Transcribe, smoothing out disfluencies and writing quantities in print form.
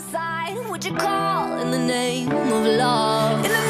suicide would you call in the name of love? In the